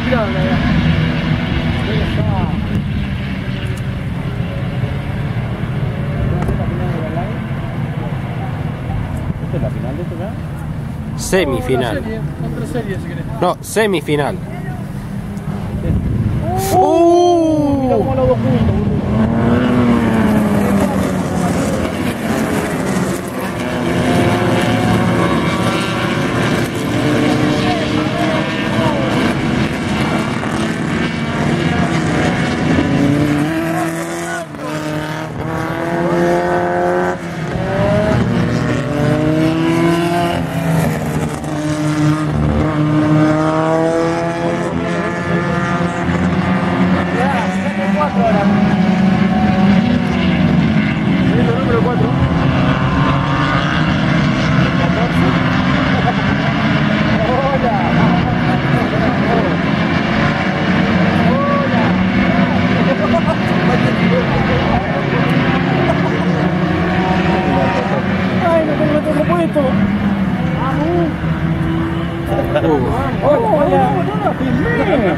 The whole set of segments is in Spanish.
tirado, la verdad. ¿Esta es la final de esto ya? Semifinal. Otra serie, si querés. No, semifinal. Mira cómo los dos juntos, boludo. Ay, no tengo otro repuesto. Hola. No, filmé.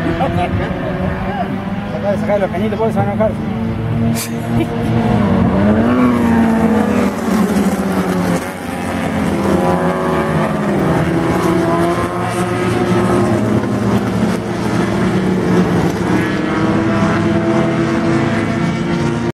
Sacá los cañitos, por eso van a enojarse.